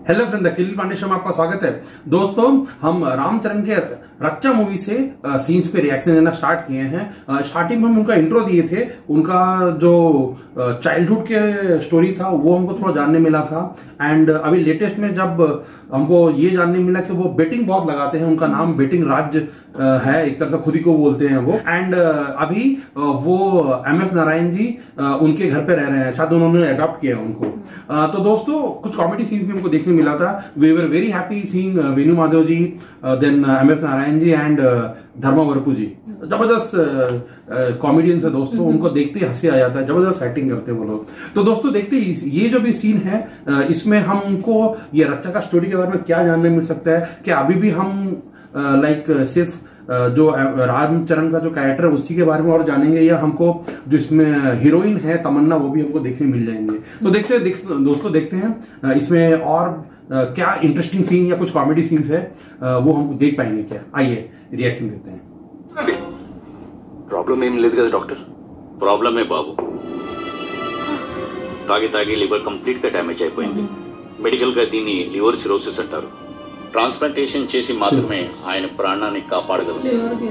Hello friend, Akhil Pandey show में आपका स्वागत है। दोस्तों, हम रामचरण के रच्चा मूवी से सीन्स पे रिएक्शन देना स्टार्ट किए हैं। स्टार्टिंग में हम उनका इंट्रो दिए थे, उनका जो चाइल्डहुड के स्टोरी था वो हमको थोड़ा जानने मिला था। एंड अभी लेटेस्ट में जब हमको ये जानने मिला कि वो बेटिंग बहुत लगाते हैं, उनका नाम बेटिंग राज है, एक तरह से खुद ही को बोलते हैं वो। एंड अभी वो एमएफ नारायण जी उनके घर पे रह रहे हैं, शायद उन्होंने अडॉप्ट किया उनको। तो दोस्तों, कुछ कॉमेडी सीन्स भी हमको देखने मिला था। We were very happy seeing Venu Madhav ji, then MS Narayana ji and Dharmavarapu ji. जबरदस्त कॉमेडियंस है दोस्तों, उनको देखते ही हंसी आ जाता है, जबरदस्त एक्टिंग करते हैं वो लोग। तो दोस्तों देखते ही ये जो भी सीन है, इसमें हमको ये रच्चा का स्टोरी के बारे में क्या जानने मिल सकता है कि अभी भी हम लाइक सिर्फ जो रामचरण का जो कैरेक्टर है उसी के बारे में और जानेंगे, या हमको जो इसमें हीरोइन है तमन्ना वो भी हमको देखने मिल जाएंगे। तो दोस्तों देखते हैं इसमें और क्या इंटरेस्टिंग सीन या कुछ कॉमेडी सीन्स है वो हम देख पाएंगे क्या। आइए रिएक्शन देते हैं। ప్రాబ్లం ఏం లేదు కదా డాక్టర్? ప్రాబ్లమే బాబు, తాగి లివర్ కంప్లీట్ గా డ్యామేజ్ అయిపోయింది. మెడికల్ గా దీన్ని లివర్ సిరోసిస్ అంటారు. ట్రాన్స్ప్లాంటేషన్ చేసి మాత్రమే ఆయన ప్రాణాన్ని కాపాడగలరు.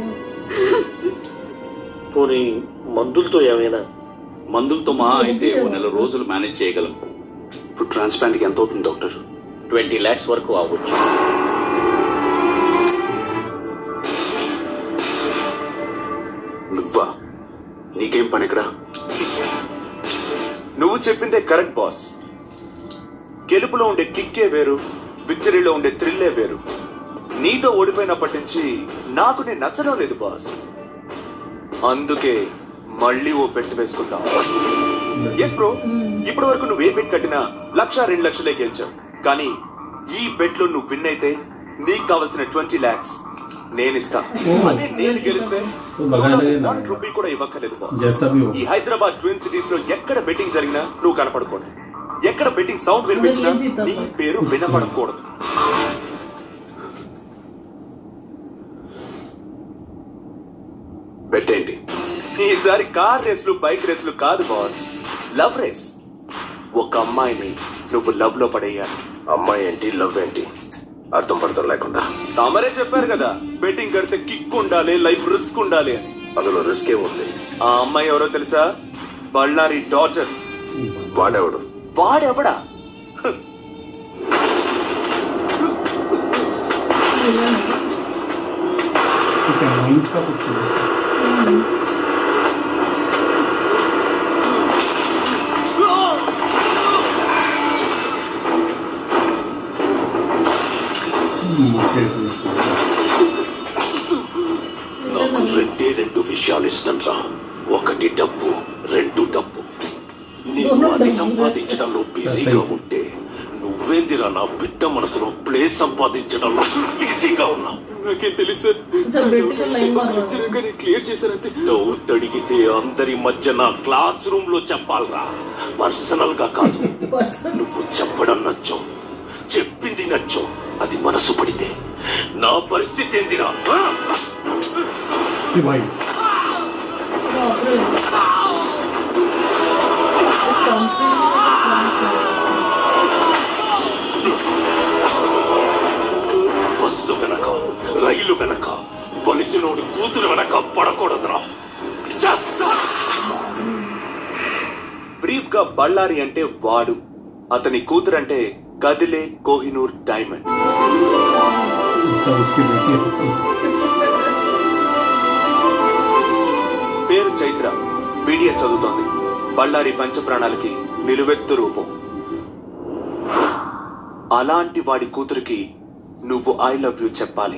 పోనీ మందులతో ఏమైనా? మందులతో మహా అయితే 1 నెల రోజులు మేనేజ్ చేయగలం. ఇప్పుడు ట్రాన్స్ప్లాంట్ కి ఎంత అవుతుంది డాక్టర్? 20 lakhs వరకు అవ్వచ్చు. నువ్వా? నీకేం పని ఇక్కడ? నువ్వు చెప్పిందే కరెక్ట్ బాస్. గెలుపులో ఉండే కిక్కే వేరు, విక్టరీలో ఉండే థ్రిల్లే వేరు. నీతో ఓడిపోయినప్పటి నుంచి నాకు నేను నచ్చడం లేదు బాస్. అందుకే మళ్ళీ ఓ బెట్ వేసుకుందాం. ఎస్ బ్రో, ఇప్పటి వరకు నువ్వు ఏ బెట్ కట్టినా 1,00,000 2 లక్షలే గెలిచావు. కానీ ఈ బెట్ లో నువ్వు విన్ అయితే నీకు కావాల్సిన 20 lakhs నేను ఇస్తా. అదే నేను గెలిస్తే 1 రూపీ కూడా ఇవ్వక్కర్లేదు బాస్. ఈ హైదరాబాద్ ట్విన్ సిటీస్ లో ఎక్కడ బెట్టింగ్ జరిగినా నువ్వు కనపడకూడదు, ఎక్కడ బెట్టింగ్ సౌండ్ వినిపించినా నీ పేరు వినపడకూడదు. బెట్ ఏంటి? ఈసారి కార్ రేసులు బైక్ రేసులు కాదు బాస్, లవ్ రేస్. ఒక అమ్మాయిని నువ్వు లవ్ లో పడేయాలి. అమ్మాయి ఏంటి, లవ్ ఏంటి? అర్థం పడతాం లేకుండా. తమరే చెప్పారు కదా, బెట్టింగ్ కడితే కిక్ ఉండాలి, లైఫ్ రిస్క్ ఉండాలి అని. అందులో రిస్క్ ఏముంది? ఆ అమ్మాయి ఎవరో తెలుసా? బళ్ళారి డాటర్. వాడెవడు? వాడెవడా? నాకు 2 విషయాలు ఇష్టం రా. 1 డబ్బు, 2 డబ్బు. నీవు అది సంపాదించడంలో బిజీగా ఉంటే నువ్వేందిరా నా బిడ్డ మనసులో ప్లేస్ సంపాదించడంలో బిజీగా ఉన్నావు. నాకేం తెలుసు, క్లియర్ చేశారంటే. డౌట్ అడిగితే అందరి మధ్య నా క్లాస్ రూమ్ లో చెప్పాలరా, పర్సనల్ గా కాదు. నువ్వు చెప్పడం నచ్చో, చెప్పింది నచ్చో, అది మనసు పడితే నా పరిస్థితి ఏందిరా? బస్సు వెనక, రైలు వెనక, పొలిసినోడు కూతురు వెనక పడకూడదురా. బ్రీఫ్ గా బళ్ళారి అంటే వాడు, అతని కూతురు అంటే కదిలే కోహినూర్ డైమండ్. పేరు చైత్ర, బీడియా చదువుతోంది. బళ్ళారి పంచప్రాణాలకి నిలువెత్తు రూపం. అలాంటి వాడి కూతురికి నువ్వు ఐ లవ్ యూ చెప్పాలి.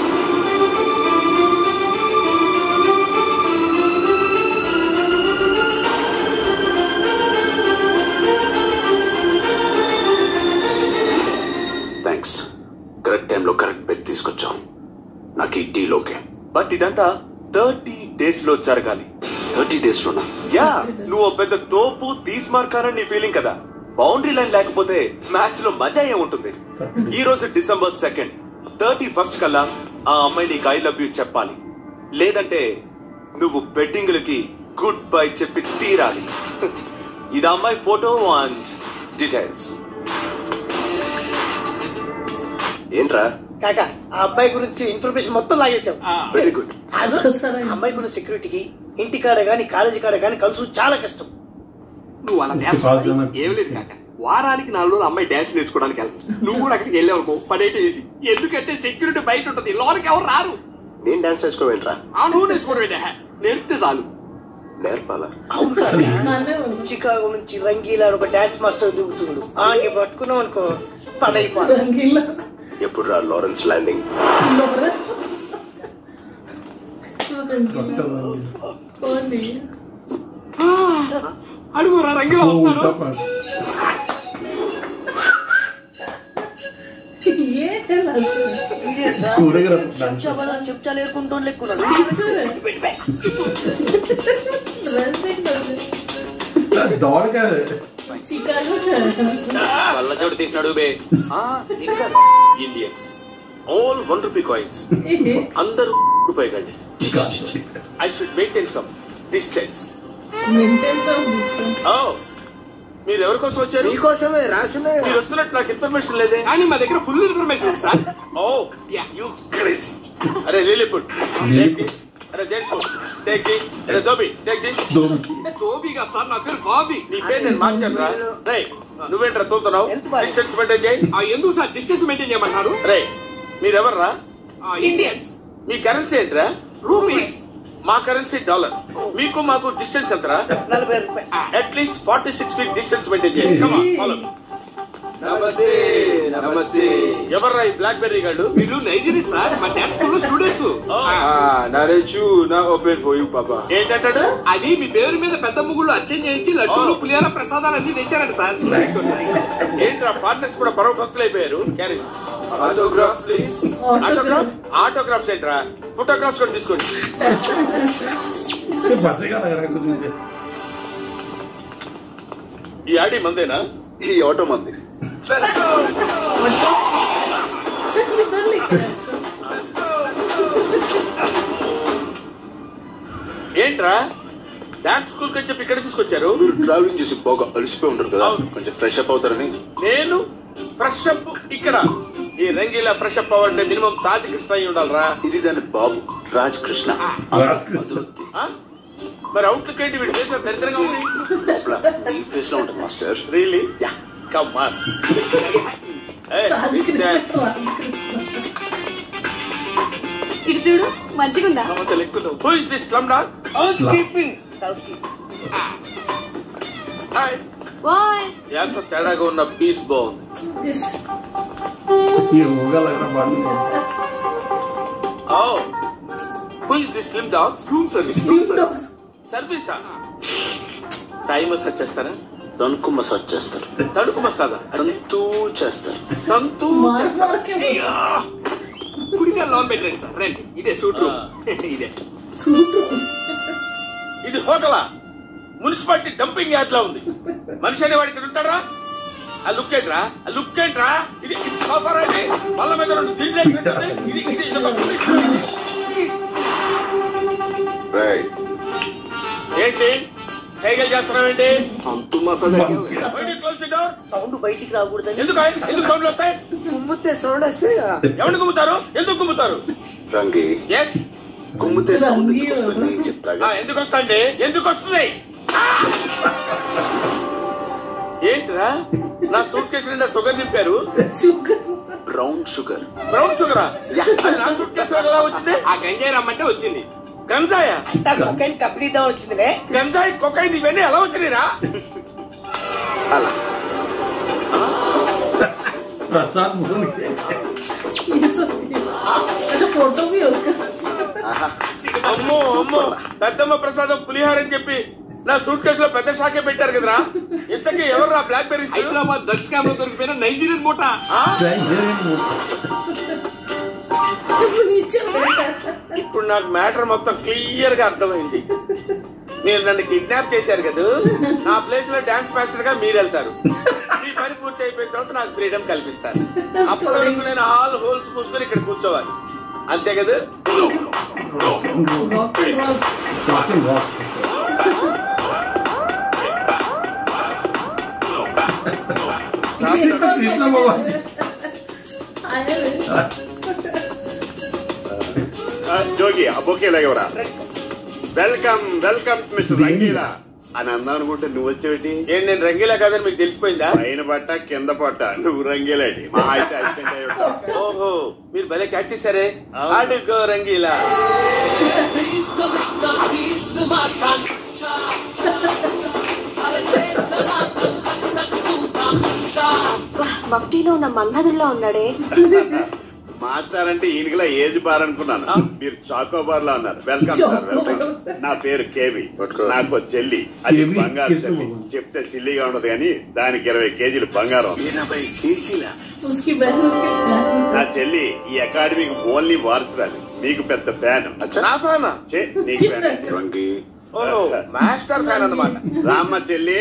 థ్యాంక్స్, కరెక్ట్ టైంలో కరెక్ట్ బెట్ తీసుకొచ్చావు. నాకు ఈ డీలోకే. బట్ ఇదంతా 30 days లో జరగాలి. 30 days లోనా? యా, నువ్వు పెద్ద తోపు తీస్మార్కారని నీ ఫీలింగ్ కదా. బౌండరీ లైన్ లేకపోతే మ్యాచ్ లో మజా ఏముంటుంది? ఈ రోజు December 2nd, 31st కల్లా ఆ అమ్మాయి నీకు ఐ లవ్ యూ చెప్పాలి. లేదంటే నువ్వు బెట్టింగ్లకి గుడ్ బై చెప్పి తీరాలి. ఇది అమ్మాయి ఫోటో అండ్ డీటెయిల్స్. ఏంట్రా కాకా ఆ అబ్బాయి గురించి ఇన్ఫర్మేషన్ మొత్తం లాగేసాం. Very good. అమ్మాయి ఉన్న సెక్యూరిటీకి ఇంటి కాడ గానీ కాలేజీ కాడ గానీ కలుసు చాలా కష్టం. నువ్వు అలా ఏం లేదు కాక, వారానికి 4 రోజులు అమ్మాయి డాన్స్ నేర్చుకోవడానికి వెళ్తావు. నువ్వు కూడా అక్కడికి వెళ్ళావు అనుకో, పడేట చేసి. ఎందుకంటే సెక్యూరిటీ బయట ఉంటది, లోనికి ఎవరు రారు. నేను డాన్స్ నేర్చుకోవేంట్రా? నువ్వు నేర్చుకోవడం నేర్పితే చాలు. నేర్పాలా? చికాగో నుంచి రంగీలా ఒక డాన్స్ మాస్టర్ దిగుతుండు. ఆమె పట్టుకున్నాం అనుకో పడైపోయి. ఎప్పుడు రా లారెన్స్ ల్యాండింగ్? అడుగురా రంగిలో చెప్చాలు ఏరుకుంటూ లెక్కున్నాడు. కళ్ళజోడు తీసినాడు బే. Indians all ₹1 coins. అందరూ రూపాయి కండి. I should maintain some distance. మీరు ఎవరి కోసం వచ్చారు? మీకోసమే రాసునే. మీరు వస్తున్నట్టు నాకు ఇన్ఫర్మేషన్ లేదే. కానీ మా దగ్గర full information sir. You crazy. అరే లిలీపుట్ టేక్ దిస్. అరే జెంట్స్ టేక్ దిస్. అరే దోబి టేక్ దిస్. దోబిగా సార్, నా పేరు బాబీ. నీ పేరు నేను మార్చాను రా. రే నువ్వేంట్రా తోతున్నావు? డిస్టెన్స్ మెయింటైన్ చేయి. ఎందుకు సార్ డిస్టెన్స్ మెయింటైన్ చేయమంటారు? రే మీరెవర్రా? ఇండియన్స్. మీ కరెన్సీ ఏంట్రా? రూపీస్. మా కరెన్సీ $. మీకు మాకు డిస్టెన్స్ ఎంతరా? 40 రూపాయలు. అట్లీస్ట్ 46 feet డిస్టెన్స్ మెయింటైన్ చేయండి. Come on follow. Namaste. Namaste. ఎవర్రా ఈ బ్లాక్ బెర్రీ గాళ్ళు? వీళ్ళు నైజీరియా సార్, మా డాన్స్ స్కూల్లో స్టూడెంట్స్. నరేచు నా ఓపెన్ ఫర్ యు పాపా. ఏంటంటాడు? అది మీ పేరు మీద పెద్ద ముగ్గులు అర్చన చేయించి లడ్డూలు పులిహార ప్రసాదాలు అన్ని తెచ్చారండి సార్. ఏంట్రా ఫారినర్స్ కూడా పరమ భక్తులు అయిపోయారు. Carry autograph please. Autograph? Autographs ఏంట్రా? ఫోటోగ్రాఫ్స్ కూడా తీసుకోండి. ఈ ఆడి మందేనా? ఈ ఆటో మంది. ఏంట్రా డాన్స్ స్కూల్ కి చెప్పి ఇక్కడ తీసుకొచ్చారు? మీరు ట్రావెలింగ్ చేసి బాగా అలసిపోయి ఉంటారు కదా, కొంచెం ఫ్రెష్ అప్ అవుతారని. నేను ఫ్రెష్ అప్ ఇక్కడ? ఈ రంగీలా ఫ్రెష్ అప్ అవ్వాలంటే మినిమం తాజ్ కృష్ణ అయి ఉండాలరా. ఇది దాని బాబు రాజ్ కృష్ణ. మరి అవుట్లుక్ ఏంటి? వీడి ఫేస్ దరిద్రంగా ఉంది. ఈ ఫేస్ లో ఉంటుంది మాస్టర్. రియలీ? Come on. ఇటు చూడు, మంచిగుందా? Who is this slumdog? Housekeeping. Hi. Why? యాస తేడాగా ఉన్న పీస్ బాగుంది. Oh, who is this slim dog? Room service. సర్వీసా? టైం మసాజ్ చేస్తారా? తణుకు మసాజ్ చేస్తారు. తణుకు మసాజా? తంతూ చేస్తారు. తంతూ చేస్తారు. గుడిగా లోన్ పెట్టండి సార్. రండి, ఇదే సూట్ రూమ్. ఇదే ఇది హోటలా? మున్సిపాలిటీ డంపింగ్ యార్డ్ లా ఉంది. మనిషి అనేవాడు ఇక్కడ ఉంటాడా? ఆ లుక్ ఏంట్రా? ఆ లుక్ ఏంట్రా? ఇది సోఫారా? ఇది వాళ్ళ మీద 2 దిండ్లు ఇది ఇది ఏంటి సైకిల్ చేస్తున్నావేంటి? అంతు massage. Close the door. Sound బయటికి రాకూడదని. ఎందుకు సౌండ్లు వస్తాయి? కుమ్మితే సౌండ్ వస్తే ఎవరు గుమ్ముతారు? ఎందుకు గుమ్ముతారు? రంగి ఎస్, కుమ్మితే సౌండ్ వస్తుంది చెప్తాగా. ఎందుకు వస్తాండి? ఎందుకు వస్తుంది? ఏంట్రా నా సూట్ కేసు నిండా షుగర్ నింపారు? Brown sugar. బ్రౌన్ షుగరా? అది నా సూట్ కేసు ఎలా వచ్చింది? ఆ గంజాయి రమ్మంటే వచ్చింది. గంజాయా? కొకైన్ కంపెనీ దా వచ్చిందిలే. గంజాయి కొకైన్ ఇవన్నీ ఎలా వచ్చినాయిరా? అలా అమ్మో అమ్మో, పెద్దమ్మ ప్రసాదం పులిహార అని చెప్పి నా సూట్ కేసులో పెద్ద షాకే పెట్టారు కదరా. ఇంతకీ ఎవరు BlackBerries? Hyderabad drugs camp లో దొరికిపోయిన నైజీరియన్ మూట. ఇప్పుడు నాకు మ్యాటర్ మొత్తం క్లియర్ గా అర్థమైంది. మీరు నన్ను కిడ్నాప్ చేశారు కదా, నా ప్లేస్ లో డాన్స్ మాస్టర్ గా మీరు వెళ్తారు. మీ పని పూర్తి అయిపోయిన తర్వాత నాకు ఫ్రీడమ్ కల్పిస్తారు. అప్పటి వరకు నేను ఆల్ హోల్స్ కూర్చొని ఇక్కడ కూర్చోవాలి, అంతే కదా? కృష్ణ జోగి ఆ బొకే లాగేవరా. వెల్కమ్ వెల్కమ్ మిస్టర్ రంగీలా అని అందాం అనుకుంటే నువ్వు వచ్చేటి. ఏంటి నేను రంగీలా కాదని మీకు తెలిసిపోయిందా? పైన పట్ట కింద పట్ట నువ్వు రంగీలాడి మా అయితే అసిస్టెంట్ అయి ఉంటావు. ఓహో మీరు భలే క్యాచ్ చేశారే. ఆడుకో రంగీలా. మఫ్టీలో ఉన్న మన్మధుల్లో ఉన్నాడే. మాస్టర్ అంటే ఈయనకిలా ఏజ్ బార్ అనుకున్నాను. మీరు చాకోబార్ లా ఉన్నారు. Welcome sir welcome. నా పేరు కేవి. నాకు చెల్లి, అది బంగారు చెల్లి. చెప్తే సిల్లిగా ఉండదు కానీ దానికి 20 కేజీలు బంగారం. 80 కేజీలా? నా చెల్లి ఈ అకాడమీకి ఓన్లీ వారసురాలు. మీకు పెద్ద ఫ్యాన్. నీకు ఫ్యాన్ మాస్టర్ ఫ్యాన్ అన్నమాట. రామ్మ చెల్లి.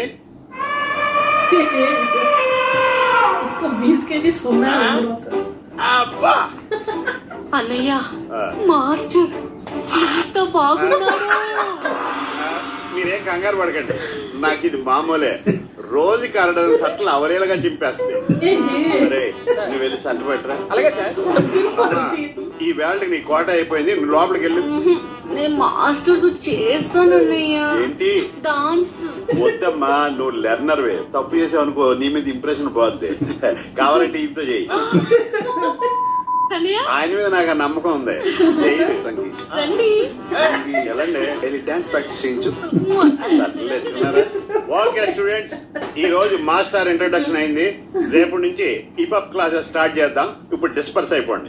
అన్నయ్య మాస్టర్ ఎంత బాగున్నారో. మీరేం కంగారు పడకండి, నాకు ఇది మామూలే. రోజుకి 6 సట్లు అవలేలుగా చింపేస్తాయి. సరే నువ్వు వెళ్ళి సట్టు పెట్టరా. అలాగే సార్. ఈ వేళకి నీ కోట అయిపోయింది, నువ్వు లోపలికి వెళ్ళు. నేను మాస్టర్ చేస్తానన్నయ్య. ఏంటి డాన్స్? వద్దమ్మా, నువ్వు లెర్నర్ వే. తప్పు చేసావు అనుకో నీ మీద ఇంప్రెషన్ పోద్ది. కావాలంటే ఇంతో చెయ్యి. ఆయన మీద నాకు నమ్మకం ఉంది. వెళ్ళండి డాన్స్ ప్రాక్టీస్ చేయించు. ఓకే స్టూడెంట్స్, ఈ రోజు మాస్టర్ ఇంట్రొడక్షన్ అయింది. రేపు నుంచి హిప్అప్ క్లాసెస్ స్టార్ట్ చేద్దాం. ఇప్పుడు డిస్పర్స్ అయిపోండి.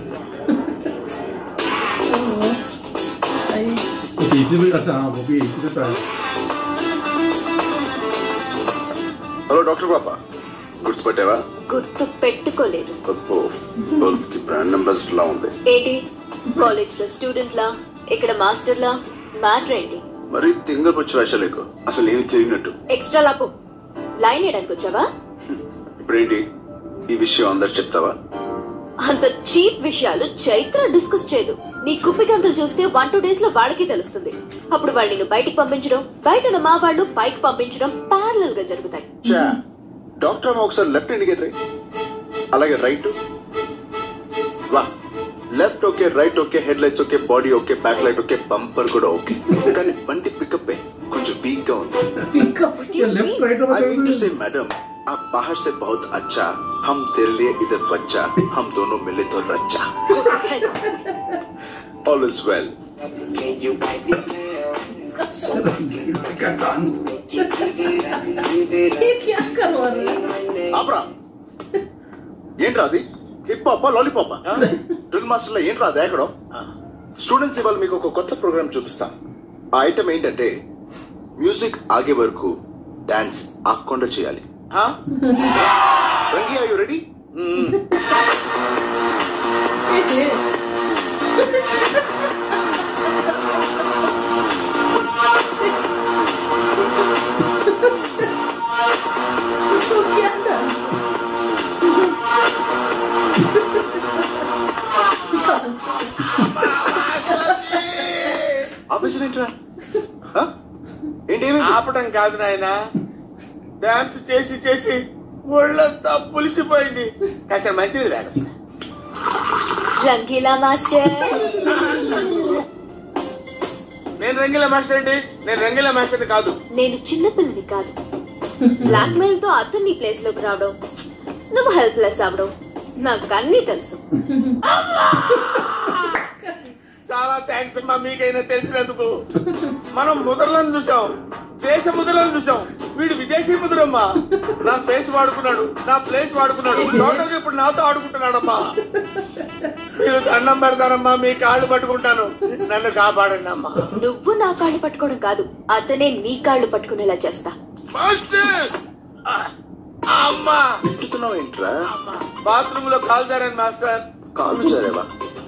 హలో డాక్టర్ పాప, గుర్తుపట్టావా? గుర్తు పెట్టుకోలేదు. బ్రాండ్ అంబాసిడర్ లా ఉంది. ఏంటి కాలేజ్ లో స్టూడెంట్ లా, ఇక్కడ మాస్టర్ లా? మ్యాటర్ ఏంటి? మరి తింగరపొచ్చి వేషాలేకో అసలు ఏమి తెలియనట్టు. ఎక్స్ట్రా లాపు లైన్ వేయడానికి వచ్చావా? ఇప్పుడేంటి ఈ విషయం అందరు చెప్తావా? అంత చీప్ విషయాలు చైత్ర డిస్కస్ చేయదు. నీ కుప్పి గంతులు చూస్తే 1-2 days లో వాళ్ళకి తెలుస్తుంది. అప్పుడు వాళ్ళు నిన్ను బయటికి పంపించడం, బయట ఉన్న మా వాళ్ళు పైకి పంపించడం ప్యారలల్ గా జరుగుతాయి. డాక్టర్ అమ్మ ఒకసారి లెఫ్ట్ ఇండికేటర్, అలాగే రైట్. వా, left okay, right okay, head lights okay, body okay, back light okay, bumper కూడా ఓకే. కానీ బండి పికప్ కొంచెం వీక్ గా ఉంది. మేడం आप बाहर से बहुत अच्छा, हम तेरे लिए इधर बच्चा, हम दोनों मिले तो रच्चा. All is well. ఆపరా, ఏంట్రా అది? Hip hop lollipop drill master లో ఏంట్రా అది ఎక్కడో? స్టూడెంట్స్ ఇవాళ మీకు ఒక కొత్త ప్రోగ్రామ్ చూపిస్తాం. ఆ ఐటమ్ ఏంటంటే మ్యూజిక్ ఆగే వరకు డాన్స్ ఆగకుండా చేయాలి. రంగి, are you ready? ఆపేసినట్రా ఏంటి? ఆపటం కాదు నాయనా, డాన్స్ చేసి చేసి ఒళ్ళంతా పులిసిపోయింది. కాస్త మంచిది తాగొస్తా. రంగీలా మాస్టర్. నేను రంగీలా మాస్టర్ అండి. నేను రంగీలా మాస్టర్ కాదు. నేను చిన్నపిల్లని కాదు. బ్లాక్ మెయిల్ తో అతన్ని ప్లేస్ లోకి రావడం, నువ్వు హెల్ప్లెస్ అవడం నాకు అన్నీ తెలుసు. చాలా థ్యాంక్స్ అమ్మా, మీకైనా తెలిసినందుకు. మనం ముద్రలను చూసాం, దేశ ముద్రలను చూసాం. వీడు విదేశీ ముద్రమ్మా. నా ఫేస్ వాడుకున్నాడు, నా ప్లేస్ వాడుకున్నాడు. టోటల్ ఇప్పుడు నాతో ఆడుకుంటున్నాడమ్మా. మీరు దండం పెడతానమ్మా, మీ కాళ్ళు పట్టుకుంటాను, నన్ను కాపాడండి అమ్మా. నువ్వు నా కాళ్ళు పట్టుకోవడం కాదు, అతనే నీ కాళ్ళు పట్టుకునేలా చేస్తా. మాస్టర్, అమ్మా ఏంట్రా? బాత్రూమ్ లో కాలు జారాను మాస్టర్. కాలు జారేవా?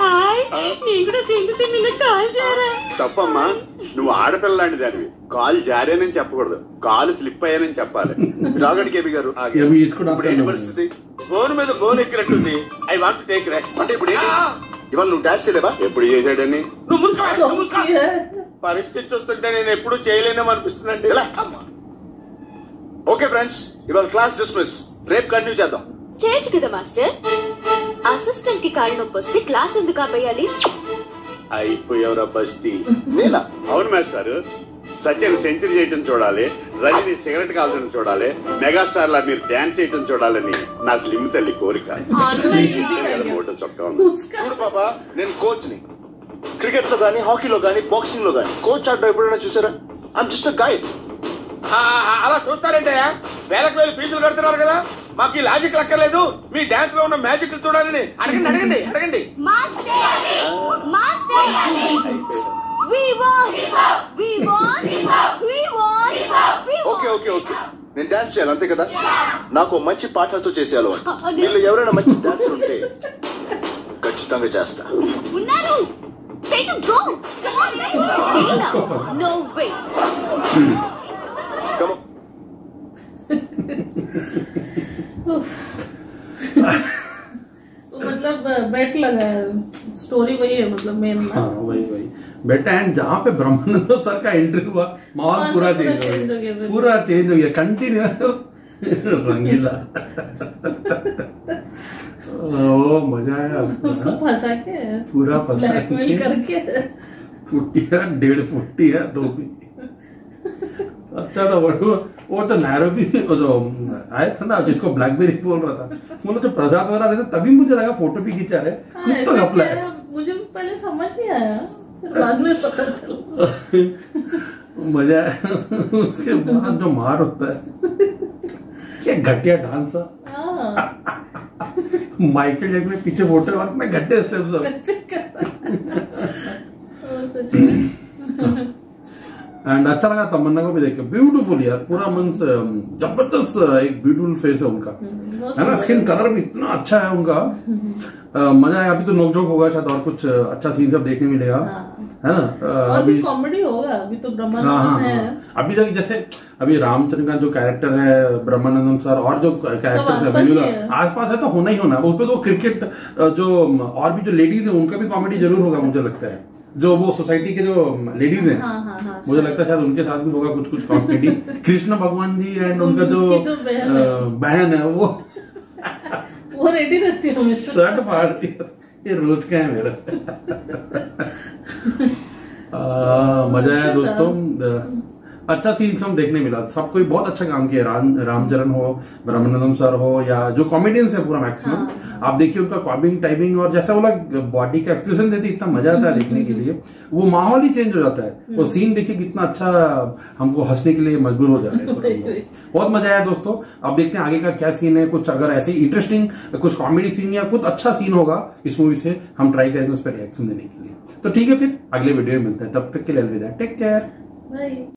తప్పమ్మా, నువ్వు ఆడపిల్ల లాంటి దానివి. కాలు జారానని చెప్పకూడదు, కాలు స్లిప్ అయ్యానని చెప్పాలి. రాగడి కేబీ గారు, పరిస్థితి ఫోన్ మీద ఫోన్ ఎక్కినట్టుంది. I want take rest. అంటే ఇప్పుడు ఇవాళ నువ్వు డాన్స్ చేయలేవా? ఎప్పుడు చేశాడని పరిస్థితి చూస్తుంటే నేను ఎప్పుడు చేయలేనేమో అనిపిస్తుందండి. ఓకే ఫ్రెండ్స్, ఇవాళ క్లాస్ డిస్మిస్. రేపు కంటిన్యూ చేద్దాం. చేయొచ్చు కదా మాస్టర్. అసలు అసిస్టెంట్ కి కాళ్ళు నొప్పి వస్తే క్లాస్ ఎందుకు ఆపేయాలి? అయిపోయావురా బస్తీ. నేనా? అవును మాస్టర్. సచిన్ సెంచరీ చేయటం చూడాలి, రజని సిగరెట్ కాల్చడం చూడాలి, మెగాస్టార్ లా మీరు డాన్స్ చేయటం చూడాలని నా స్లిమ్ తల్లి కోరిక. ఫోటో చొక్కా ఉంది. చూడు పాపా, నేను కోచ్ ని. క్రికెట్ లో గానీ, హాకీలో గానీ, బాక్సింగ్ లో గానీ కోచ్ ఆడడం ఎప్పుడైనా చూసారా? I'm just a guide. అలా చూస్తారంటయ్యా, వేలకు వేలు ఫీజులు కడుతున్నారు కదా, మాకు ఈ లాజిక్ లక్కర్లేదు, మీ డాన్స్ లో ఉన్న మ్యాజిక్ చూడాలని. అడగండి అడగండి అడగండి. ఓకే ఓకే ఓకే, నేను డాన్స్ చేయాలి అంతే కదా. నాకు మంచి పార్ట్నర్ తో చేసేయాలి. వీళ్ళు ఎవరైనా మంచి డాన్సర్ ఉంటే ఖచ్చితంగా చేస్తా. ఉన్నారు. No way. Come on. मतलब बेट लगा है, स्टोरी वही है, मतलब मेन। हाँ वही बेटा। एंड जहाँ पे ब्रह्मानंद सर का एंट्री हुआ, माहौल पूरा चेंज हो गया, पूरा चेंज हो गया, कंटिन्यूअस रंगीला। ओ मजा आया उसको फंसा के, पूरा फंसा ब्लैकमेल करके। फुट्टिया 1.5 फुट्टी है, 2 भी अच्छा था। वो तो नैरोबी जो आया था ना, जिसको ब्लैकबेरी बोल रहा था, मतलब जो प्रसाद वाला रहता, तभी मुझे लगा फोटो भी खींचा रहे, कुछ तो घपला है। मुझे पहले समझ नहीं आया, बाद में पता चला। मजा आया। उसके बाद जो मार होता है, क्या घटिया डांस है। माइकल जैक्सन में पीछे फोटो और में घटिया स्टेप्स एंड अच्छा लगा। तमन्ना को भी देखे, ब्यूटीफुल यार, पूरा मन से जबरदस्त एक ब्यूटीफुल फेस है उनका, है ना। स्किन कलर भी इतना अच्छा है उनका, मजा आया। अभी तो नोकझोंक होगा शायद, और कुछ अच्छा सीन सब देखने मिलेगा, है ना। अभी कॉमेडी होगा, अभी तो ब्रह्मानंदम है। अभी तक जैसे अभी रामचंद्र का जो कैरेक्टर है, ब्रह्मानंदम सर, और जो कैरेक्टर है आसपास है, तो होना ही होना। उस पर तो क्रिकेट जो और भी जो लेडीज है, उनका भी कॉमेडी जरूर होगा, मुझे लगता है। जो वो सोसाइटी के जो लेडीज हैं, मुझे लगता है शायद उनके साथ भी होगा कुछ कॉमेडी। कृष्ण भगवान जी एंड उनका जो बहन है, वो रेडी रहती है हमेशा, शर्ट फाड़ती है। ये रोज का है मेरा। मजा आया दोस्तों, अच्छा सीन हम देखने मिला। सब कोई बहुत अच्छा काम किया, रामचरण हो, ब्रह्मानंदम सर हो, या जो कॉमेडियंस है पूरा मैक्सिमम। आप देखिए उनका कॉमिंग टाइमिंग, और जैसा वो लोग बॉडी का एक्सप्रेशन देते, इतना मजा आता है देखने के लिए। वो माहौल ही चेंज हो जाता है। वो सीन देखिए कितना अच्छा, हमको हंसने के लिए मजबूर हो जा रहे हैं। बहुत मजा आया दोस्तों। अब देखते हैं आगे का क्या सीन है। कुछ अगर ऐसे इंटरेस्टिंग कुछ कॉमेडी सीन या कुछ अच्छा सीन होगा इस मूवी से, हम ट्राई करेंगे उस पर रिएक्शन देने के लिए। तो ठीक है, फिर अगले वीडियो में मिलते हैं, तब तक के लिए अलविदा, टेक केयर, बाय।